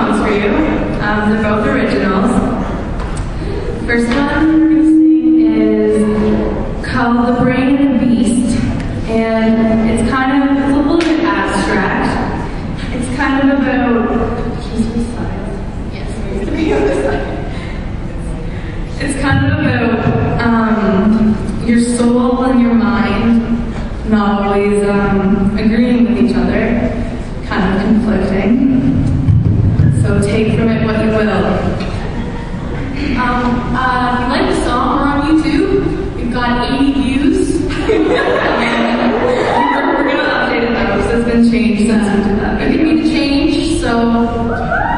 songs for you. They're both originals. First one we're going to sing is called The Brain and the Beast. And it's a little bit abstract. It's kind of about, just this side. Yes, maybe to be on this side. It's kind of about your soul and your mind not always agreeing with each other, kind of conflicting. So take from it what you will. If you like the song, we're on YouTube. We've got 80 views. We're going to update it though, because it's been changed since we did that It video. can be changed, so